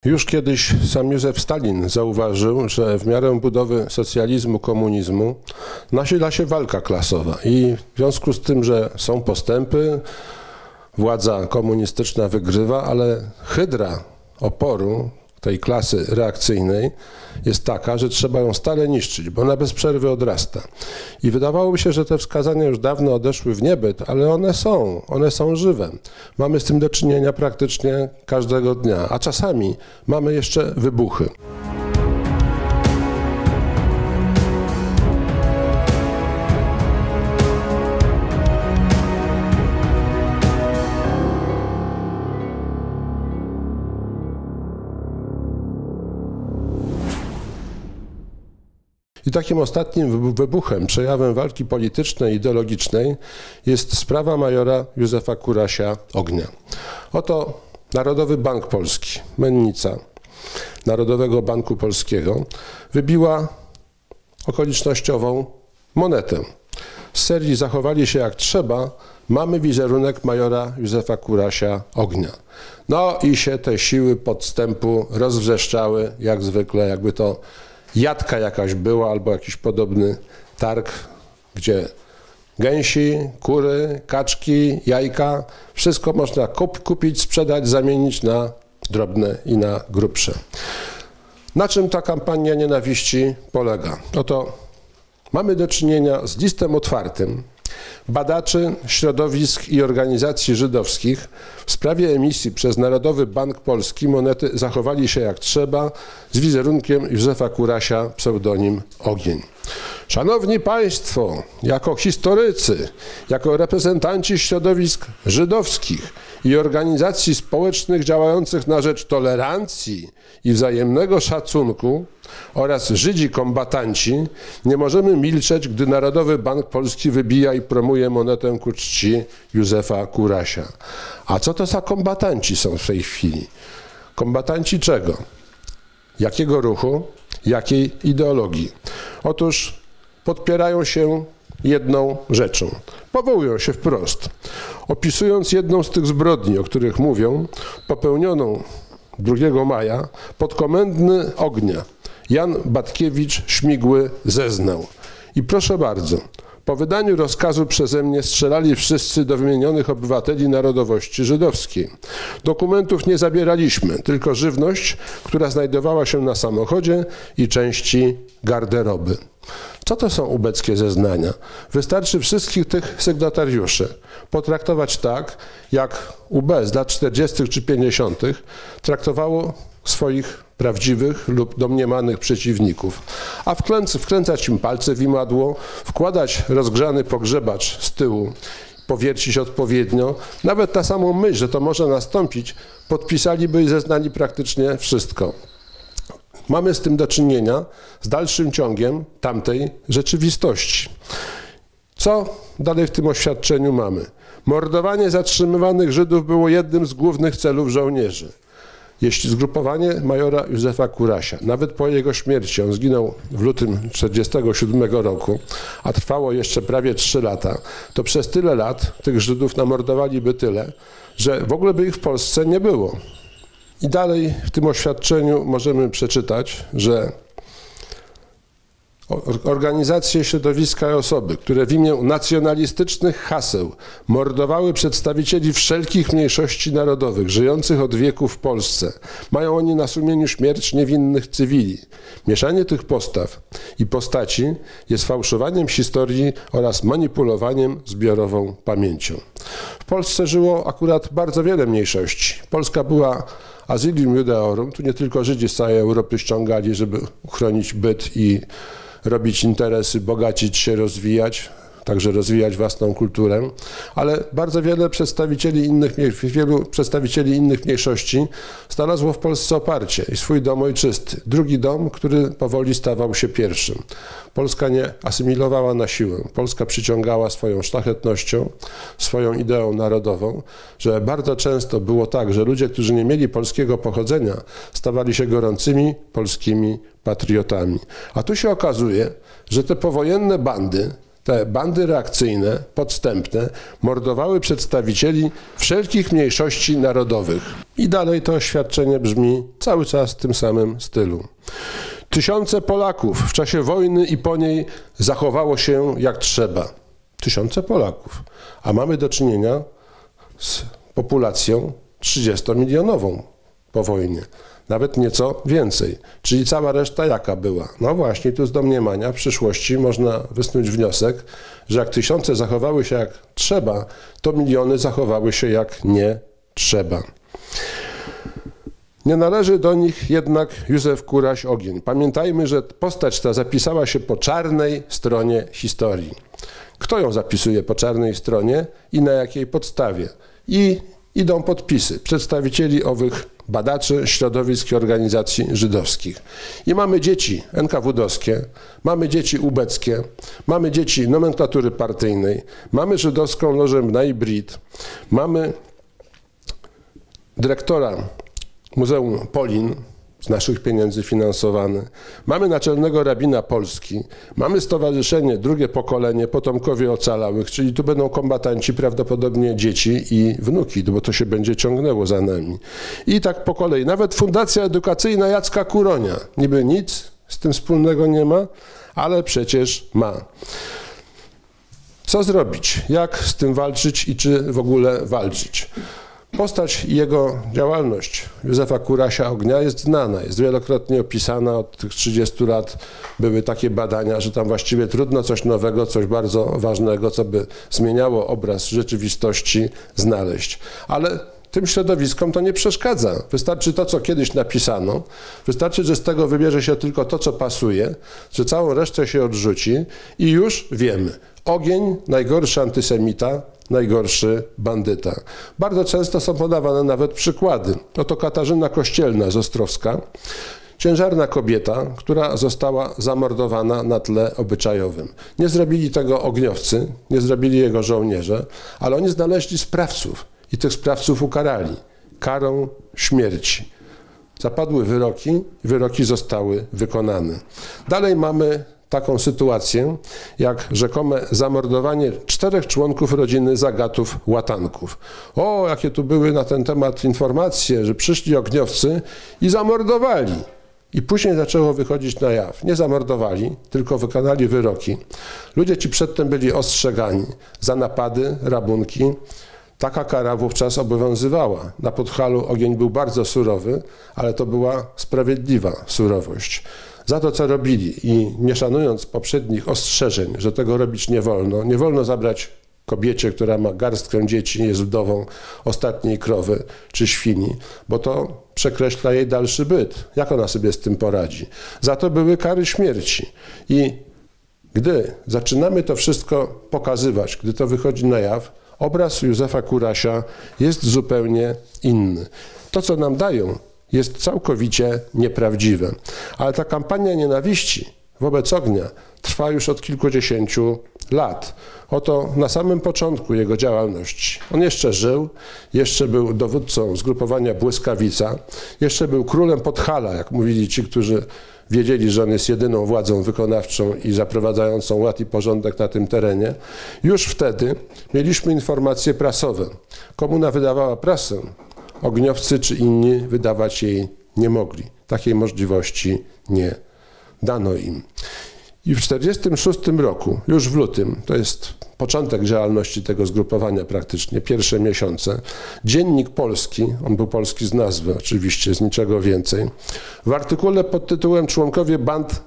Już kiedyś sam Józef Stalin zauważył, że w miarę budowy socjalizmu, komunizmu nasila się walka klasowa i w związku z tym, że są postępy, władza komunistyczna wygrywa, ale hydra oporu tej klasy reakcyjnej jest taka, że trzeba ją stale niszczyć, bo ona bez przerwy odrasta. I wydawałoby się, że te wskazania już dawno odeszły w niebyt, ale one są żywe. Mamy z tym do czynienia praktycznie każdego dnia, a czasami mamy jeszcze wybuchy. I takim ostatnim wybuchem, przejawem walki politycznej i ideologicznej jest sprawa majora Józefa Kurasia-Ognia. Oto Narodowy Bank Polski, mennica Narodowego Banku Polskiego, wybiła okolicznościową monetę. Z serii zachowali się jak trzeba, mamy wizerunek majora Józefa Kurasia-Ognia. No i się te siły podstępu rozwrzeszczały, jak zwykle, jakby to jadka jakaś była albo jakiś podobny targ, gdzie gęsi, kury, kaczki, jajka, wszystko można kupić, sprzedać, zamienić na drobne i na grubsze. Na czym ta kampania nienawiści polega? Oto mamy do czynienia z listem otwartym badaczy, środowisk i organizacji żydowskich w sprawie emisji przez Narodowy Bank Polski monety zachowali się jak trzeba z wizerunkiem Józefa Kurasia, pseudonim Ogień. Szanowni Państwo, jako historycy, jako reprezentanci środowisk żydowskich i organizacji społecznych działających na rzecz tolerancji i wzajemnego szacunku oraz Żydzi kombatanci, nie możemy milczeć, gdy Narodowy Bank Polski wybija i promuje monetę ku czci Józefa Kurasia. A co to za kombatanci są w tej chwili? Kombatanci czego? Jakiego ruchu? Jakiej ideologii? Otóż podpierają się jedną rzeczą. Powołują się wprost. Opisując jedną z tych zbrodni, o których mówią, popełnioną 2 maja, podkomendny Ognia Jan Batkiewicz Śmigły zeznał. I proszę bardzo, po wydaniu rozkazu przeze mnie strzelali wszyscy do wymienionych obywateli narodowości żydowskiej. Dokumentów nie zabieraliśmy, tylko żywność, która znajdowała się na samochodzie i części garderoby. Co to są ubeckie zeznania? Wystarczy wszystkich tych sygnatariuszy potraktować tak, jak UB z lat 40. czy 50. traktowało swoich prawdziwych lub domniemanych przeciwników, a wkręcać im palce w imadło, wkładać rozgrzany pogrzebacz z tyłu, powiercić odpowiednio, nawet na samą myśl, że to może nastąpić, podpisaliby i zeznali praktycznie wszystko. Mamy z tym do czynienia z dalszym ciągiem tamtej rzeczywistości. Co dalej w tym oświadczeniu mamy? Mordowanie zatrzymywanych Żydów było jednym z głównych celów żołnierzy. Jeśli zgrupowanie majora Józefa Kurasia, nawet po jego śmierci, on zginął w lutym 1947 roku, a trwało jeszcze prawie 3 lata, to przez tyle lat tych Żydów namordowaliby tyle, że w ogóle by ich w Polsce nie było. I dalej w tym oświadczeniu możemy przeczytać, że organizacje, środowiska i osoby, które w imię nacjonalistycznych haseł mordowały przedstawicieli wszelkich mniejszości narodowych żyjących od wieków w Polsce, mają oni na sumieniu śmierć niewinnych cywili. Mieszanie tych postaw i postaci jest fałszowaniem historii oraz manipulowaniem zbiorową pamięcią. W Polsce żyło akurat bardzo wiele mniejszości. Polska była Asylium Judaeorum, tu nie tylko Żydzi z całej Europy ściągali, żeby uchronić byt i robić interesy, bogacić się, rozwijać, także rozwijać własną kulturę, ale bardzo wielu przedstawicieli innych mniejszości znalazło w Polsce oparcie i swój dom ojczysty. Drugi dom, który powoli stawał się pierwszym. Polska nie asymilowała na siłę. Polska przyciągała swoją szlachetnością, swoją ideą narodową, że bardzo często było tak, że ludzie, którzy nie mieli polskiego pochodzenia, stawali się gorącymi polskimi patriotami. A tu się okazuje, że te powojenne bandy, te bandy reakcyjne, podstępne, mordowały przedstawicieli wszelkich mniejszości narodowych. I dalej to oświadczenie brzmi cały czas w tym samym stylu. Tysiące Polaków w czasie wojny i po niej zachowało się jak trzeba. Tysiące Polaków. A mamy do czynienia z populacją 30-milionową po wojnie. Nawet nieco więcej. Czyli cała reszta jaka była? No właśnie, tu z domniemania w przyszłości można wysnuć wniosek, że jak tysiące zachowały się jak trzeba, to miliony zachowały się jak nie trzeba. Nie należy do nich jednak Józef Kuraś-Ogień. Pamiętajmy, że postać ta zapisała się po czarnej stronie historii. Kto ją zapisuje po czarnej stronie i na jakiej podstawie? I idą podpisy przedstawicieli owych badaczy, środowisk i organizacji żydowskich. I mamy dzieci NKWD-owskie, mamy dzieci ubeckie, mamy dzieci nomenklatury partyjnej, mamy żydowską lożę Bnai Brit, mamy dyrektora Muzeum Polin, z naszych pieniędzy finansowany. Mamy naczelnego rabina Polski, mamy stowarzyszenie Drugie Pokolenie, Potomkowie Ocalałych, czyli tu będą kombatanci, prawdopodobnie dzieci i wnuki, bo to się będzie ciągnęło za nami. I tak po kolei. Nawet Fundacja Edukacyjna Jacka Kuronia. Niby nic z tym wspólnego nie ma, ale przecież ma. Co zrobić? Jak z tym walczyć i czy w ogóle walczyć? Postać i jego działalność Józefa Kurasia-Ognia jest znana, jest wielokrotnie opisana, od tych 30 lat były takie badania, że tam właściwie trudno coś nowego, coś bardzo ważnego, co by zmieniało obraz rzeczywistości, znaleźć. Ale tym środowiskom to nie przeszkadza. Wystarczy to, co kiedyś napisano, wystarczy, że z tego wybierze się tylko to, co pasuje, że całą resztę się odrzuci i już wiemy. Ogień, najgorszy antysemita, najgorszy bandyta. Bardzo często są podawane nawet przykłady. Oto Katarzyna Kościelna z Ostrowska, ciężarna kobieta, która została zamordowana na tle obyczajowym. Nie zrobili tego ogniowcy, nie zrobili jego żołnierze, ale oni znaleźli sprawców i tych sprawców ukarali karą śmierci. Zapadły wyroki i wyroki zostały wykonane. Dalej mamy taką sytuację, jak rzekome zamordowanie 4 członków rodziny Zagatów-Łatanków. O, jakie tu były na ten temat informacje, że przyszli ogniowcy i zamordowali. I później zaczęło wychodzić na jaw. Nie zamordowali, tylko wykonali wyroki. Ludzie ci przedtem byli ostrzegani za napady, rabunki. Taka kara wówczas obowiązywała. Na Podhalu ogień był bardzo surowy, ale to była sprawiedliwa surowość. Za to, co robili i nie szanując poprzednich ostrzeżeń, że tego robić nie wolno zabrać kobiecie, która ma garstkę dzieci, jest wdową ostatniej krowy czy świni, bo to przekreśla jej dalszy byt. Jak ona sobie z tym poradzi? Za to były kary śmierci. I gdy zaczynamy to wszystko pokazywać, gdy to wychodzi na jaw, obraz Józefa Kurasia jest zupełnie inny. To, co nam dają, jest całkowicie nieprawdziwe. Ale ta kampania nienawiści wobec ognia trwa już od kilkudziesięciu lat. Oto na samym początku jego działalności. On jeszcze żył, jeszcze był dowódcą zgrupowania Błyskawica, jeszcze był królem Podhala, jak mówili ci, którzy wiedzieli, że on jest jedyną władzą wykonawczą i zaprowadzającą ład i porządek na tym terenie. Już wtedy mieliśmy informacje prasowe. Komuna wydawała prasę, ogniowcy czy inni wydawać jej nie mogli. Takiej możliwości nie dano im. I w 1946 roku, już w lutym, to jest początek działalności tego zgrupowania praktycznie, pierwsze miesiące, Dziennik Polski, on był polski z nazwy oczywiście, z niczego więcej, w artykule pod tytułem Członkowie band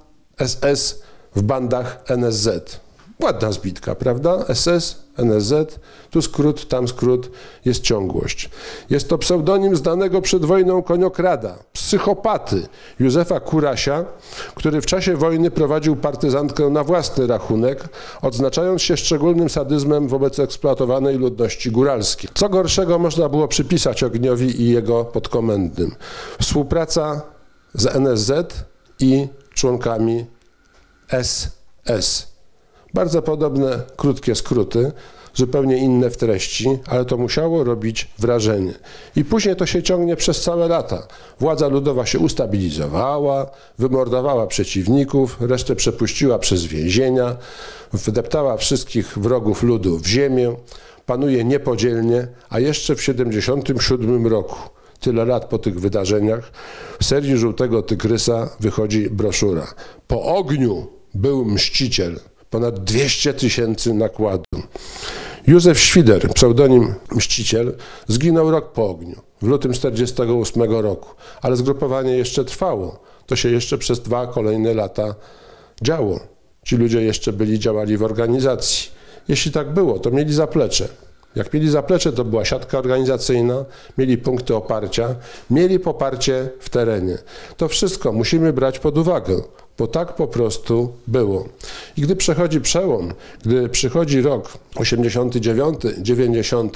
SS w bandach NSZ. Ładna zbitka, prawda? SS, NSZ, tu skrót, tam skrót, jest ciągłość. Jest to pseudonim znanego przed wojną koniokrada, psychopaty Józefa Kurasia, który w czasie wojny prowadził partyzantkę na własny rachunek, odznaczając się szczególnym sadyzmem wobec eksploatowanej ludności góralskiej. Co gorszego można było przypisać ogniowi i jego podkomendnym? Współpraca z NSZ i członkami SS. Bardzo podobne, krótkie skróty. zupełnie inne w treści, ale to musiało robić wrażenie. I później to się ciągnie przez całe lata. Władza ludowa się ustabilizowała, wymordowała przeciwników, resztę przepuściła przez więzienia, wdeptała wszystkich wrogów ludu w ziemię, panuje niepodzielnie, a jeszcze w 1977 roku, tyle lat po tych wydarzeniach, w serii Żółtego Tygrysa wychodzi broszura. Po ogniu był mściciel. Ponad 200 000 nakładu. Józef Świder, pseudonim Mściciel, zginął rok po ogniu, w lutym 1948 roku, ale zgrupowanie jeszcze trwało. To się jeszcze przez 2 kolejne lata działo. Ci ludzie jeszcze działali w organizacji. Jeśli tak było, to mieli zaplecze. Jak mieli zaplecze, to była siatka organizacyjna, mieli punkty oparcia, mieli poparcie w terenie. To wszystko musimy brać pod uwagę, bo tak po prostu było. I gdy przechodzi przełom, gdy przychodzi rok 89, 90,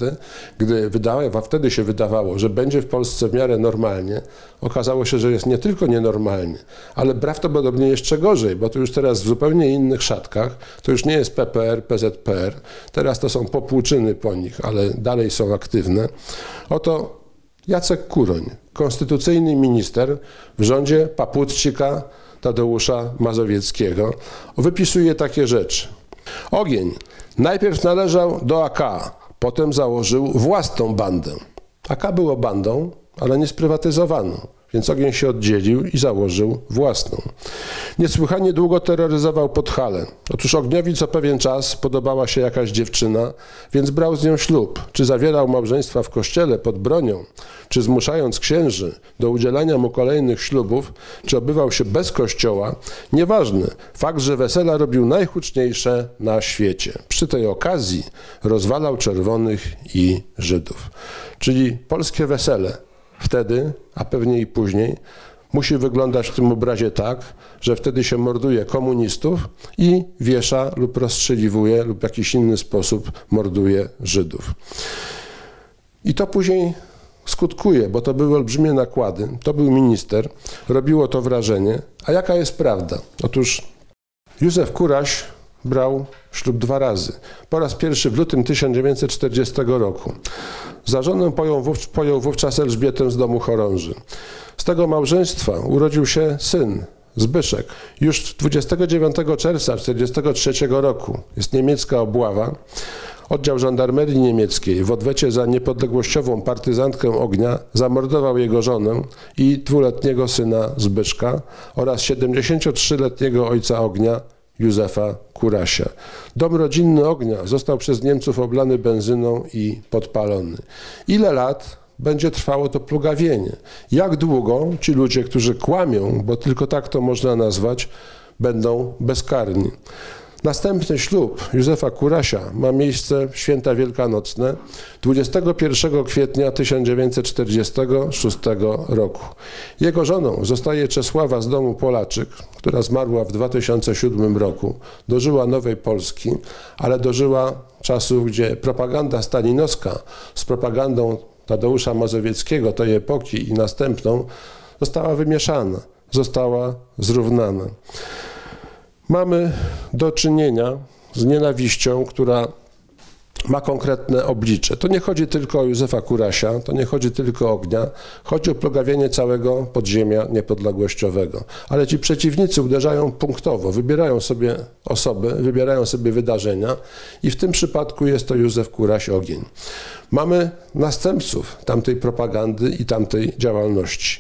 wtedy się wydawało, że będzie w Polsce w miarę normalnie, okazało się, że jest nie tylko nienormalnie, ale prawdopodobnie jeszcze gorzej, bo to już teraz w zupełnie innych szatkach, to już nie jest PPR, PZPR, teraz to są popłuczyny po nich, ale dalej są aktywne. Oto Jacek Kuroń, konstytucyjny minister w rządzie Paputczyka Tadeusza Mazowieckiego, wypisuje takie rzeczy. Ogień najpierw należał do AK, potem założył własną bandę. AK było bandą, ale nie sprywatyzowaną, więc Ogień się oddzielił i założył własną. Niesłychanie długo terroryzował Podhale. Otóż Ogniowi co pewien czas podobała się jakaś dziewczyna, więc brał z nią ślub. Czy zawierał małżeństwa w kościele pod bronią, czy zmuszając księży do udzielania mu kolejnych ślubów, czy obywał się bez kościoła, nieważne. Fakt, że wesela robił najhuczniejsze na świecie. Przy tej okazji rozwalał czerwonych i Żydów. Czyli polskie wesele wtedy, a pewnie i później, musi wyglądać w tym obrazie tak, że wtedy się morduje komunistów i wiesza lub rozstrzeliwuje lub w jakiś inny sposób morduje Żydów. I to później skutkuje, bo to były olbrzymie nakłady, to był minister, robiło to wrażenie. A jaka jest prawda? Otóż Józef Kuraś brał ślub 2 razy. Po raz pierwszy w lutym 1940 roku. Za żonę pojął wówczas Elżbietę z domu chorąży. Z tego małżeństwa urodził się syn, Zbyszek. Już 29 czerwca 1943 roku jest niemiecka obława. Oddział żandarmerii niemieckiej w odwecie za niepodległościową partyzantkę Ognia zamordował jego żonę i 2-letniego syna Zbyszka oraz 73-letniego ojca Ognia, Józefa Kurasia. Dom rodzinny Ognia został przez Niemców oblany benzyną i podpalony. Ile lat będzie trwało to plugawienie? Jak długo ci ludzie, którzy kłamią, bo tylko tak to można nazwać, będą bezkarni? Następny ślub Józefa Kurasia ma miejsce w święta wielkanocne 21 kwietnia 1946 roku. Jego żoną zostaje Czesława z domu Polaczyk, która zmarła w 2007 roku. Dożyła Nowej Polski, ale dożyła czasów, gdzie propaganda stalinowska z propagandą Tadeusza Mazowieckiego tej epoki i następną została wymieszana, została zrównana. Mamy do czynienia z nienawiścią, która ma konkretne oblicze. To nie chodzi tylko o Józefa Kurasia, to nie chodzi tylko o Ognia, chodzi o plugawienie całego podziemia niepodległościowego. Ale ci przeciwnicy uderzają punktowo, wybierają sobie osoby, wybierają sobie wydarzenia i w tym przypadku jest to Józef Kuraś Ogień. Mamy następców tamtej propagandy i tamtej działalności.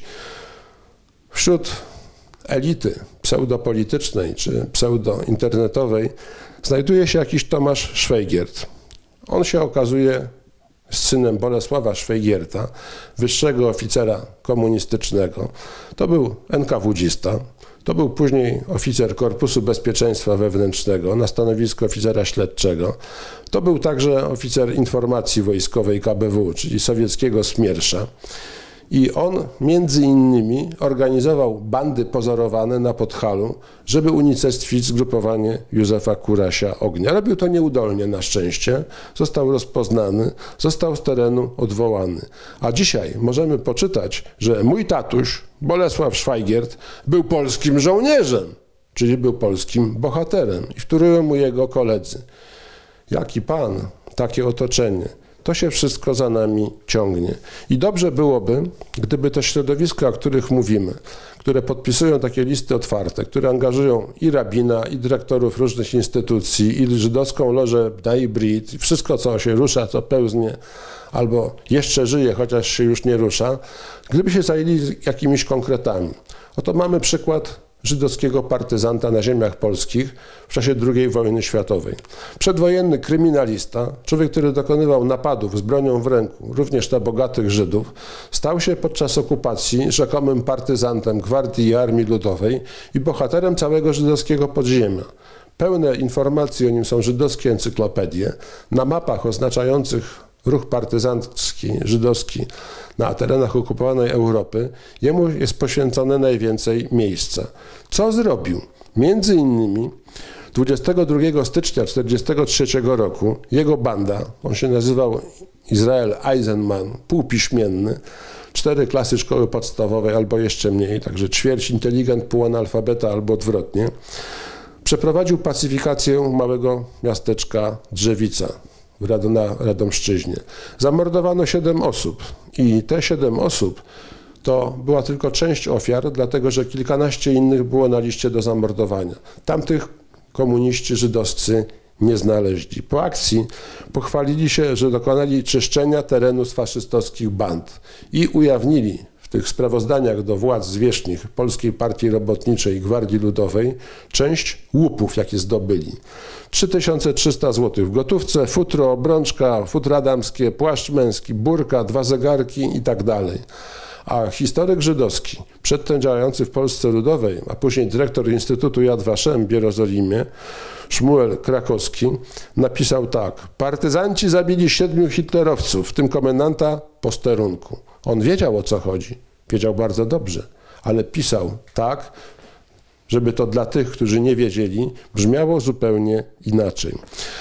Wśród elity pseudopolitycznej czy pseudointernetowej znajduje się jakiś Tomasz Szwajgiert. On się okazuje synem Bolesława Szwajgierta, wyższego oficera komunistycznego. To był NKWdzista, to był później oficer Korpusu Bezpieczeństwa Wewnętrznego na stanowisku oficera śledczego. To był także oficer informacji wojskowej KBW, czyli sowieckiego Smiersza. I on między innymi organizował bandy pozorowane na Podhalu, żeby unicestwić zgrupowanie Józefa Kurasia Ognia. Robił to nieudolnie na szczęście, został rozpoznany, został z terenu odwołany. A dzisiaj możemy poczytać, że mój tatuś, Bolesław Szwajgiert, był polskim żołnierzem, czyli był polskim bohaterem i wtórują mu jego koledzy. Jaki pan, takie otoczenie. To się wszystko za nami ciągnie. I dobrze byłoby, gdyby te środowiska, o których mówimy, które podpisują takie listy otwarte, które angażują i rabina, i dyrektorów różnych instytucji, i żydowską lożę Bnai Brit, i wszystko, co się rusza, co pełznie, albo jeszcze żyje, chociaż się już nie rusza, gdyby się zajęli jakimiś konkretami. Oto mamy przykład żydowskiego partyzanta na ziemiach polskich w czasie II wojny światowej. Przedwojenny kryminalista, człowiek, który dokonywał napadów z bronią w ręku, również na bogatych Żydów, stał się podczas okupacji rzekomym partyzantem Gwardii i Armii Ludowej i bohaterem całego żydowskiego podziemia. Pełne informacje o nim są żydowskie encyklopedie. Na mapach oznaczających ruch partyzancki, żydowski na terenach okupowanej Europy, jemu jest poświęcone najwięcej miejsca. Co zrobił? Między innymi 22 stycznia 1943 roku jego banda, on się nazywał Israel Eisenman, półpiśmienny, 4 klasy szkoły podstawowej albo jeszcze mniej, także ćwierć inteligent, pół analfabeta albo odwrotnie, przeprowadził pacyfikację małego miasteczka Drzewica na Radomszczyźnie. Zamordowano 7 osób i te 7 osób to była tylko część ofiar, dlatego że kilkanaście innych było na liście do zamordowania. Tamtych komuniści żydowscy nie znaleźli. Po akcji pochwalili się, że dokonali czyszczenia terenu z faszystowskich band i ujawnili w tych sprawozdaniach do władz zwierzchnich Polskiej Partii Robotniczej i Gwardii Ludowej część łupów, jakie zdobyli. 3300 zł w gotówce, futro, obrączka, futro damskie, płaszcz męski, burka, 2 zegarki i tak dalej. A historyk żydowski, przedtem działający w Polsce Ludowej, a później dyrektor Instytutu Yad Vashem w Jerozolimie, Szmuel Krakowski, napisał tak: partyzanci zabili 7 hitlerowców, w tym komendanta posterunku. On wiedział, o co chodzi, wiedział bardzo dobrze, ale pisał tak, żeby to dla tych, którzy nie wiedzieli, brzmiało zupełnie inaczej.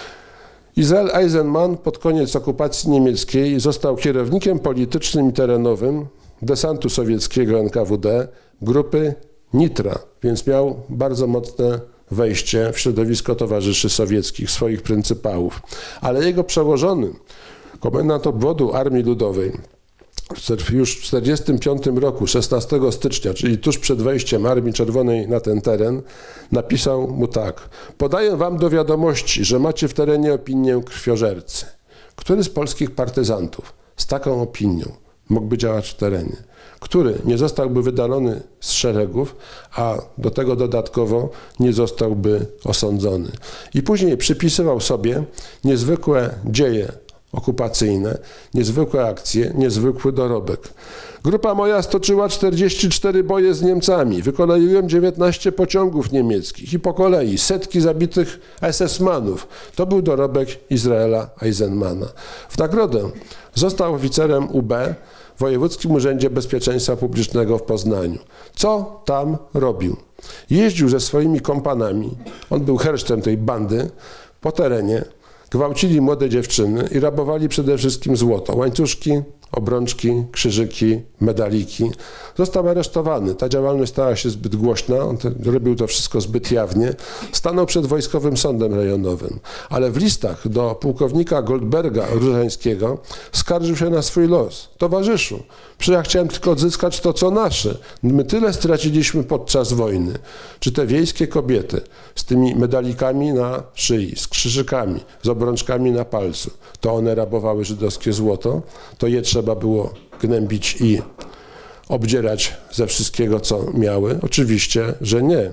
Israel Eisenman pod koniec okupacji niemieckiej został kierownikiem politycznym i terenowym desantu sowieckiego NKWD, grupy Nitra, więc miał bardzo mocne wejście w środowisko towarzyszy sowieckich, swoich pryncypałów. Ale jego przełożony, komendant obwodu Armii Ludowej, już w 1945 roku, 16 stycznia, czyli tuż przed wejściem Armii Czerwonej na ten teren, napisał mu tak: podaję wam do wiadomości, że macie w terenie opinię krwiożercy. Który z polskich partyzantów z taką opinią mógłby działać w terenie? Który nie zostałby wydalony z szeregów, a do tego dodatkowo nie zostałby osądzony. I później przypisywał sobie niezwykłe dzieje okupacyjne, niezwykłe akcje, niezwykły dorobek. Grupa moja stoczyła 44 boje z Niemcami, wykoleiłem 19 pociągów niemieckich i po kolei setki zabitych SS-manów. To był dorobek Izraela Eisenmana. W nagrodę został oficerem UB w Wojewódzkim Urzędzie Bezpieczeństwa Publicznego w Poznaniu. Co tam robił? Jeździł ze swoimi kompanami, on był hersztem tej bandy, po terenie, gwałcili młode dziewczyny i rabowali przede wszystkim złoto, łańcuszki, obrączki, krzyżyki, medaliki. Został aresztowany. Ta działalność stała się zbyt głośna, on robił to wszystko zbyt jawnie. Stanął przed Wojskowym Sądem Rejonowym, ale w listach do pułkownika Goldberga Różańskiego skarżył się na swój los. Towarzyszu, przecież ja chciałem tylko odzyskać to, co nasze. My tyle straciliśmy podczas wojny. Czy te wiejskie kobiety z tymi medalikami na szyi, z krzyżykami, z obrączkami na palcu, to one rabowały żydowskie złoto? To je trzeba było gnębić i obdzierać ze wszystkiego, co miały? Oczywiście, że nie.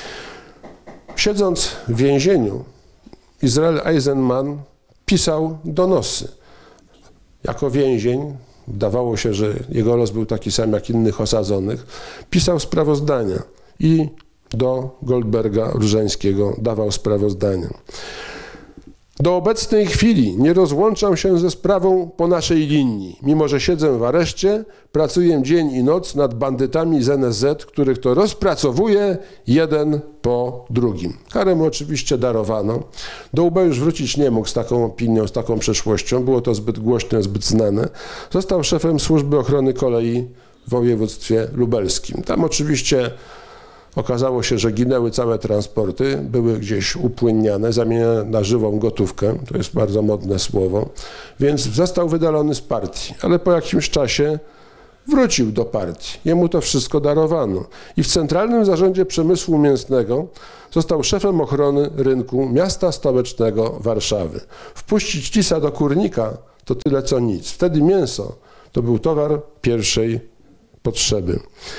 Siedząc w więzieniu, Israel Eisenman pisał donosy. Jako więzień, wydawało się, że jego los był taki sam jak innych osadzonych, pisał sprawozdania i do Goldberga Różańskiego dawał sprawozdania. Do obecnej chwili nie rozłączam się ze sprawą po naszej linii. Mimo że siedzę w areszcie, pracuję dzień i noc nad bandytami z NSZ, których to rozpracowuję jeden po drugim. Karę mu oczywiście darowano. Do UB już wrócić nie mógł z taką opinią, z taką przeszłością. Było to zbyt głośne, zbyt znane. Został szefem Służby Ochrony Kolei w województwie lubelskim. Tam oczywiście Okazało się, że ginęły całe transporty, były gdzieś upłynniane, zamienione na żywą gotówkę, to jest bardzo modne słowo, więc został wydalony z partii, ale po jakimś czasie wrócił do partii. Jemu to wszystko darowano. I w Centralnym Zarządzie Przemysłu Mięsnego został szefem ochrony rynku miasta stołecznego Warszawy. Wpuścić lisa do kurnika to tyle co nic. Wtedy mięso to był towar pierwszej potrzeby.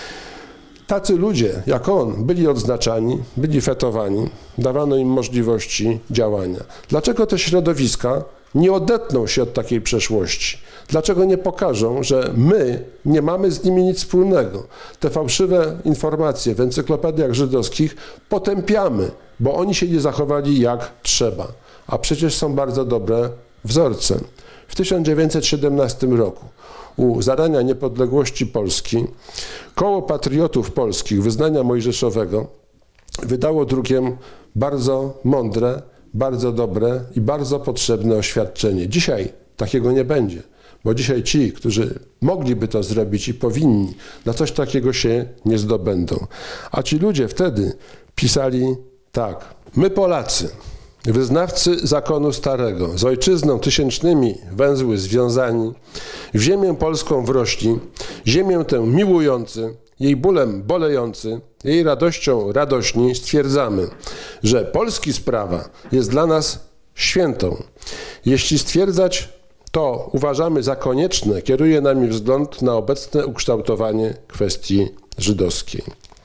Tacy ludzie, jak on, byli odznaczani, byli fetowani, dawano im możliwości działania. Dlaczego te środowiska nie odetną się od takiej przeszłości? Dlaczego nie pokażą, że my nie mamy z nimi nic wspólnego? Te fałszywe informacje w encyklopediach żydowskich potępiamy, bo oni się nie zachowali jak trzeba. A przecież są bardzo dobre wzorce. W 1917 roku u zarania niepodległości Polski Koło Patriotów Polskich Wyznania Mojżeszowego wydało drukiem bardzo mądre, bardzo dobre i bardzo potrzebne oświadczenie. Dzisiaj takiego nie będzie, bo dzisiaj ci, którzy mogliby to zrobić i powinni, na coś takiego się nie zdobędą. A ci ludzie wtedy pisali tak: my Polacy, wyznawcy zakonu starego, z ojczyzną tysięcznymi węzły związani, w ziemię polską wrośli, ziemię tę miłujący, jej bólem bolejący, jej radością radośni, stwierdzamy, że polski sprawa jest dla nas świętą. Jeśli stwierdzać to uważamy za konieczne, kieruje nami wzgląd na obecne ukształtowanie kwestii żydowskiej.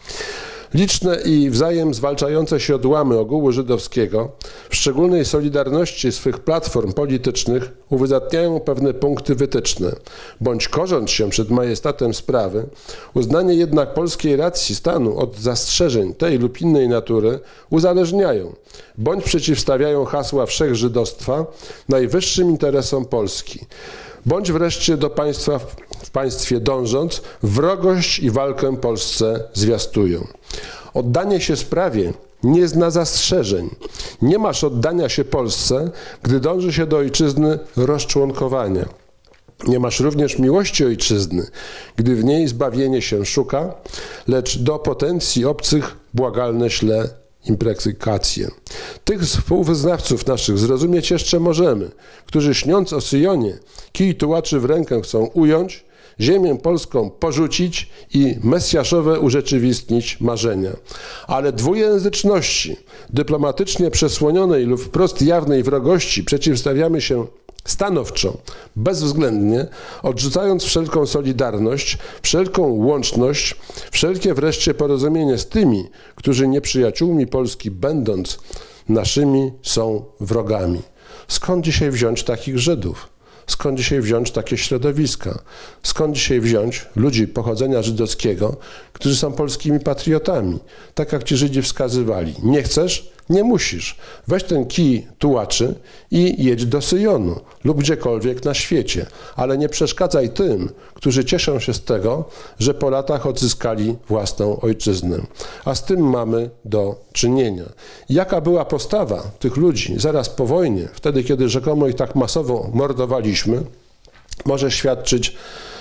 Liczne i wzajem zwalczające się odłamy ogółu żydowskiego w szczególnej solidarności swych platform politycznych uwydatniają pewne punkty wytyczne, bądź korząc się przed majestatem sprawy, uznanie jednak polskiej racji stanu od zastrzeżeń tej lub innej natury uzależniają, bądź przeciwstawiają hasła wszechżydostwa najwyższym interesom Polski, bądź wreszcie do państwa w państwie dążąc, wrogość i walkę Polsce zwiastują. Oddanie się sprawie nie zna zastrzeżeń. Nie masz oddania się Polsce, gdy dąży się do ojczyzny rozczłonkowania. Nie masz również miłości ojczyzny, gdy w niej zbawienie się szuka, lecz do potencji obcych błagalne śle imprekykacje. Tych współwyznawców naszych zrozumieć jeszcze możemy, którzy śniąc o Syjonie, kij tułaczy w rękę chcą ująć, ziemię polską porzucić i mesjaszowe urzeczywistnić marzenia. Ale dwujęzyczności, dyplomatycznie przesłonionej lub wprost jawnej wrogości przeciwstawiamy się stanowczo, bezwzględnie, odrzucając wszelką solidarność, wszelką łączność, wszelkie wreszcie porozumienie z tymi, którzy nieprzyjaciółmi Polski będąc, naszymi są wrogami. Skąd dzisiaj wziąć takich Żydów? Skąd dzisiaj wziąć takie środowiska? Skąd dzisiaj wziąć ludzi pochodzenia żydowskiego, którzy są polskimi patriotami? Tak jak ci Żydzi wskazywali. Nie chcesz? Nie musisz. Weź ten kij tułaczy i jedź do Syjonu lub gdziekolwiek na świecie. Ale nie przeszkadzaj tym, którzy cieszą się z tego, że po latach odzyskali własną ojczyznę. A z tym mamy do czynienia. Jaka była postawa tych ludzi zaraz po wojnie, wtedy kiedy rzekomo ich tak masowo mordowaliśmy, może świadczyć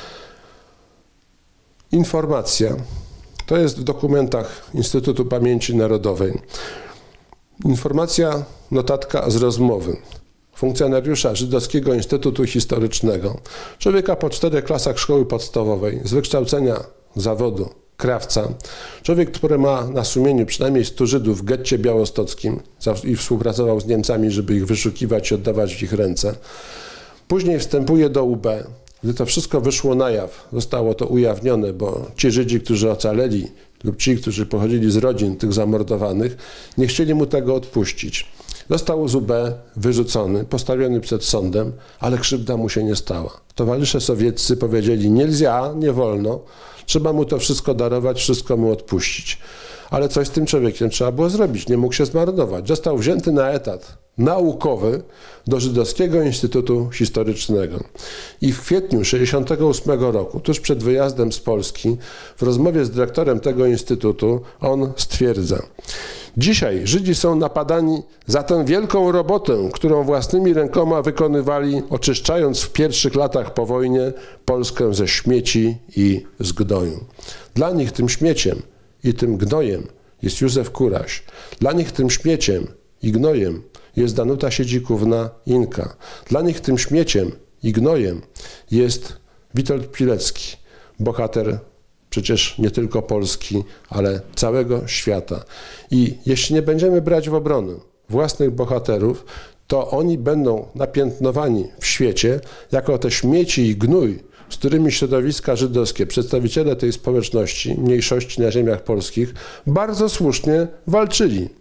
informacja. To jest w dokumentach Instytutu Pamięci Narodowej. Informacja, notatka z rozmowy funkcjonariusza Żydowskiego Instytutu Historycznego, człowieka po 4 klasach szkoły podstawowej, z wykształcenia zawodu krawca, człowiek, który ma na sumieniu przynajmniej 100 Żydów w getcie białostockim i współpracował z Niemcami, żeby ich wyszukiwać i oddawać w ich ręce. Później wstępuje do UB. Gdy to wszystko wyszło na jaw, zostało to ujawnione, bo ci Żydzi, którzy ocaleli lub ci, którzy pochodzili z rodzin tych zamordowanych, nie chcieli mu tego odpuścić. Został z UB wyrzucony, postawiony przed sądem, ale krzywda mu się nie stała. Towarzysze sowieccy powiedzieli: nielzia, nie wolno, trzeba mu to wszystko darować, wszystko mu odpuścić. Ale coś z tym człowiekiem trzeba było zrobić, nie mógł się zmarnować. Został wzięty na etat naukowy do Żydowskiego Instytutu Historycznego. I w kwietniu 1968 roku, tuż przed wyjazdem z Polski, w rozmowie z dyrektorem tego instytutu on stwierdza: dzisiaj Żydzi są napadani za tę wielką robotę, którą własnymi rękoma wykonywali, oczyszczając w pierwszych latach po wojnie Polskę ze śmieci i z gnoju. Dla nich tym śmieciem i tym gnojem jest Józef Kuraś. Dla nich tym śmieciem i gnojem jest Danuta Siedzikówna-Inka. Dla nich tym śmieciem i gnojem jest Witold Pilecki, bohater przecież nie tylko Polski, ale całego świata. I jeśli nie będziemy brać w obronę własnych bohaterów, to oni będą napiętnowani w świecie jako te śmieci i gnój, z którymi środowiska żydowskie, przedstawiciele tej społeczności, mniejszości na ziemiach polskich, bardzo słusznie walczyli.